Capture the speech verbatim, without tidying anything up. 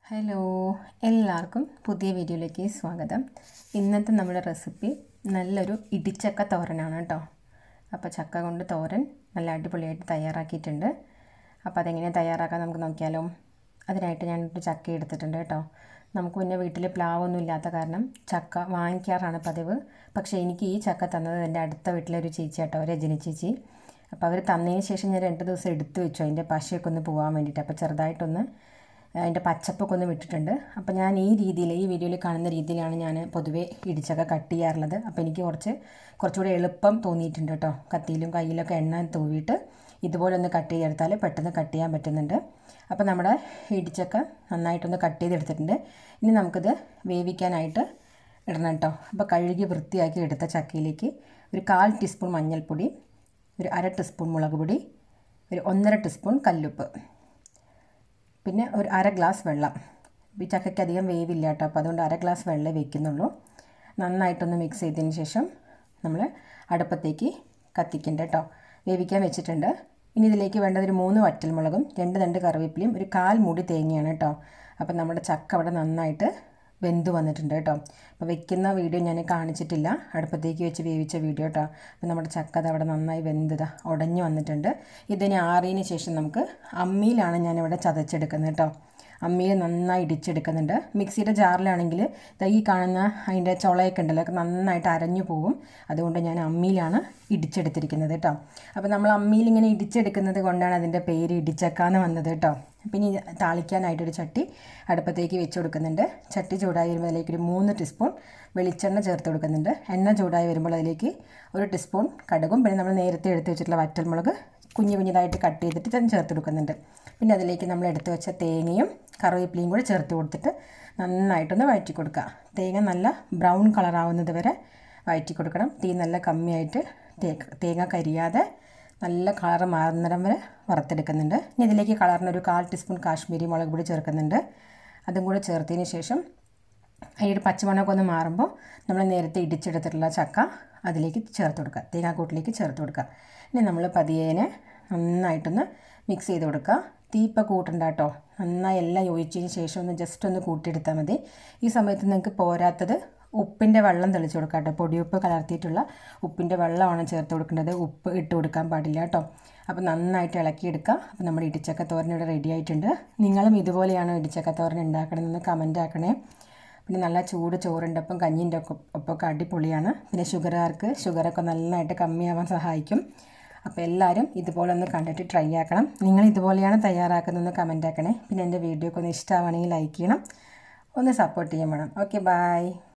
Hello, എല്ലാവർക്കും പുതിയ വീഡിയോയിലേക്ക് സ്വാഗതം. ഇന്നത്തെ നമ്മുടെ റെസിപ്പി നല്ലൊരു ഇടിച്ചക്ക തോരനാണ് കേട്ടോ. അപ്പോൾ ചക്ക കൊണ്ട് തോരൻ നല്ല അടിപൊളിയായിട്ട് തയ്യാറാക്കിയിട്ടുണ്ട്. അപ്പോൾ അതെങ്ങനെ തയ്യാറാക്കാൻ നമുക്ക് നോക്കിയാലോ. അതിനായിട്ട് ഞാനൊരു ചക്ക എടുത്തിട്ടുണ്ട് കേട്ടോ. നമുക്ക് പിന്നെ വീട്ടിൽ പ്ലാവൊന്നും ഇല്ലാത്ത കാരണം ചക്ക വാങ്ങിക്കാറാണ് പതിവ്. പക്ഷേ എനിക്ക് ഈ ചക്ക തന്നത് എൻ്റെ അടുത്ത വീട്ടിലൊരു ചേച്ചി കേട്ടോ, രജനി ചേച്ചി. അപ്പോൾ അവർ തന്നതിന് ശേഷം ഞാൻ രണ്ട് ദിവസം എടുത്തു വെച്ചു അതിൻ്റെ പശയൊക്കെ ഒന്ന് പോകാൻ വേണ്ടിയിട്ട്. അപ്പോൾ ചെറുതായിട്ടൊന്ന് അതിൻ്റെ പച്ചപ്പൊക്കെ ഒന്ന് വിട്ടിട്ടുണ്ട്. അപ്പോൾ ഞാൻ ഈ രീതിയിൽ ഈ വീഡിയോയിൽ കാണുന്ന രീതിയിലാണ് ഞാൻ പൊതുവേ ഇടിച്ചക്ക കട്ട് ചെയ്യാറുള്ളത്. അപ്പോൾ എനിക്ക് കുറച്ച് കുറച്ചുകൂടി എളുപ്പം തോന്നിയിട്ടുണ്ട് കേട്ടോ. കത്തിയിലും കയ്യിലൊക്കെ എണ്ണ തൂവിയിട്ട് ഇതുപോലെ ഒന്ന് കട്ട് ചെയ്തെടുത്താൽ പെട്ടെന്ന് കട്ട് ചെയ്യാൻ പറ്റുന്നുണ്ട്. അപ്പോൾ നമ്മുടെ ഇടിച്ചക്ക നന്നായിട്ടൊന്ന് കട്ട് ചെയ്തെടുത്തിട്ടുണ്ട്. ഇനി നമുക്കിത് വേവിക്കാനായിട്ട് ഇടണം കേട്ടോ. അപ്പോൾ കഴുകി വൃത്തിയാക്കി എടുത്ത ചക്കയിലേക്ക് ഒരു കാൽ ടീസ്പൂൺ മഞ്ഞൾപ്പൊടി, ഒരു അര ടീസ്പൂൺ മുളക് പൊടി, ഒരു ഒന്നര ടീസ്പൂൺ കല്ലുപ്പ്, പിന്നെ ഒരു അര ഗ്ലാസ് വെള്ളം. ഈ ചക്കയ്ക്ക് അധികം വേവില്ല കേട്ടോ, അപ്പോൾ അതുകൊണ്ട് അര ഗ്ലാസ് വെള്ളം വയ്ക്കുന്നുള്ളൂ. നന്നായിട്ടൊന്ന് മിക്സ് ചെയ്തതിന് ശേഷം നമ്മൾ അടുപ്പത്തേക്ക് കത്തിക്കണ്ട കേട്ടോ. വേവിക്കാൻ വെച്ചിട്ടുണ്ട്. ഇനി ഇതിലേക്ക് വേണ്ടത് ഒരു മൂന്ന് വറ്റൽമുളകും രണ്ട് തണ്ട് കറിവേപ്പിലയും ഒരു കാൽ മൂടി തേങ്ങയാണ് കേട്ടോ. അപ്പോൾ നമ്മുടെ ചക്ക അവിടെ നന്നായിട്ട് വെന്ത് വന്നിട്ടുണ്ട് കേട്ടോ. അപ്പോൾ വെക്കുന്ന വീഡിയോ ഞാൻ കാണിച്ചിട്ടില്ല, അടുപ്പത്തേക്ക് വെച്ച് വേവിച്ച വീഡിയോ കേട്ടോ. അപ്പോൾ നമ്മുടെ ചക്ക അത് അവിടെ നന്നായി വെന്തതാ ഉടഞ്ഞു വന്നിട്ടുണ്ട്. ഇതിന് ആറിയതിന് ശേഷം നമുക്ക് അമ്മിയിലാണ് ഞാനിവിടെ ചതച്ചെടുക്കുന്നത് കേട്ടോ. അമ്മിയിൽ നന്നായി ഇടിച്ചെടുക്കുന്നുണ്ട്. മിക്സിയുടെ ജാറിലാണെങ്കിൽ ഈ കാണുന്ന അതിൻ്റെ ചുളയൊക്കെ ഉണ്ടല്ലോ ഒക്കെ നന്നായിട്ട് അരഞ്ഞു പോകും. അതുകൊണ്ട് ഞാൻ അമ്മിയിലാണ് ഇടിച്ചെടുത്തിരിക്കുന്നത് കേട്ടോ. അപ്പോൾ നമ്മൾ അമ്മിയിൽ ഇങ്ങനെ ഇടിച്ചെടുക്കുന്നത് കൊണ്ടാണ് അതിൻ്റെ പേര് ഇടിച്ചക്കാന്ന് വന്നത് കേട്ടോ. പിന്നെ താളിക്കാനായിട്ടൊരു ചട്ടി അടുപ്പത്തേക്ക് വെച്ച് കൊടുക്കുന്നുണ്ട്. ചട്ടി ചൂടായി വരുമ്പോൾ അതിലേക്ക് ഒരു മൂന്ന് ടീസ്പൂൺ വെളിച്ചെണ്ണ ചേർത്ത് കൊടുക്കുന്നുണ്ട്. എണ്ണ ചൂടായി വരുമ്പോൾ അതിലേക്ക് ഒരു ടീസ്പൂൺ കടുകും പിന്നെ നമ്മൾ നേരത്തെ എടുത്ത് വെച്ചിട്ടുള്ള വറ്റൽമുളക് കുഞ്ഞു കുഞ്ഞിതായിട്ട് കട്ട് ചെയ്തിട്ട് ഞാൻ ചേർത്ത് കൊടുക്കുന്നുണ്ട്. പിന്നെ അതിലേക്ക് നമ്മൾ എടുത്ത് വെച്ച തേങ്ങയും കറിവേപ്പിലയും കൂടി ചേർത്ത് കൊടുത്തിട്ട് നന്നായിട്ടൊന്ന് വഴറ്റി കൊടുക്കുക. തേങ്ങ നല്ല ബ്രൗൺ കളറാവുന്നത് വരെ വഴറ്റി കൊടുക്കണം. തീ നല്ല കമ്മിയായിട്ട് തേങ്ങ കരിയാതെ നല്ല കളർ മാറുന്നിടം വരെ വറുത്തെടുക്കുന്നുണ്ട്. ഇനി ഇതിലേക്ക് കളറിനൊരു കാൽ ടീസ്പൂൺ കാശ്മീരി മുളക് പൊടി ചേർക്കുന്നുണ്ട്. അതും കൂടെ ചേർത്തതിന് ശേഷം അതിൻ്റെ പച്ചമണമൊക്കെ ഒന്ന് മാറുമ്പോൾ നമ്മൾ നേരത്തെ ഇടിച്ചെടുത്തിട്ടുള്ള ചക്ക അതിലേക്ക് ചേർത്ത് കൊടുക്കുക, തേങ്ങാക്കൂട്ടിലേക്ക് ചേർത്ത് കൊടുക്കുക. ഇനി നമ്മൾ പതിയേനെ നന്നായിട്ടൊന്ന് മിക്സ് ചെയ്ത് കൊടുക്കുക. തീപ്പ കൂട്ടണ്ട കേട്ടോ. നന്നായി എല്ലാം യോജിച്ചതിന് ശേഷം ഒന്ന് ജസ്റ്റ് ഒന്ന് കൂട്ടിയെടുത്താൽ മതി. ഈ സമയത്ത് നിങ്ങൾക്ക് പോരാത്തത് ഉപ്പിൻ്റെ വെള്ളം തെളിച്ച് കൊടുക്കാം കേട്ടോ. പൊടിയുപ്പ് കലർത്തിയിട്ടുള്ള ഉപ്പിൻ്റെ വെള്ളമാണ് ചേർത്ത് കൊടുക്കേണ്ടത്. ഉപ്പ് ഇട്ട് കൊടുക്കാൻ പാടില്ല കേട്ടോ. അപ്പോൾ നന്നായിട്ട് ഇളക്കിയെടുക്കുക. അപ്പോൾ നമ്മുടെ ഇടിച്ചക്ക തോരൻ ഇവിടെ റെഡി ആയിട്ടുണ്ട്. നിങ്ങളും ഇതുപോലെയാണോ ഇടിച്ചക്ക തോരൻ ഉണ്ടാക്കണമെന്ന് കമൻറ്റ് ആക്കണേ. പിന്നെ നല്ല ചൂട് ചോറിൻ്റെ ഒപ്പം കഞ്ഞിൻ്റെ ഒക്കെ ഒപ്പമൊക്കെ അടിപൊളിയാണ്. പിന്നെ ഷുഗറുകാർക്ക് ഷുഗറൊക്കെ നന്നായിട്ട് കമ്മിയാവാൻ സഹായിക്കും. അപ്പോൾ എല്ലാവരും ഇതുപോലെ ഒന്ന് കണ്ടിട്ട് ട്രൈ ആക്കണം. നിങ്ങൾ ഇതുപോലെയാണ് തയ്യാറാക്കുന്നതെന്ന് കമൻറ്റ് ആക്കണേ. പിന്നെ എൻ്റെ വീഡിയോ ഒക്കെ ഒന്ന് ഇഷ്ടമാണെങ്കിൽ ലൈക്ക് ചെയ്യണം, ഒന്ന് സപ്പോർട്ട് ചെയ്യാൻ വേണം. Okay, by.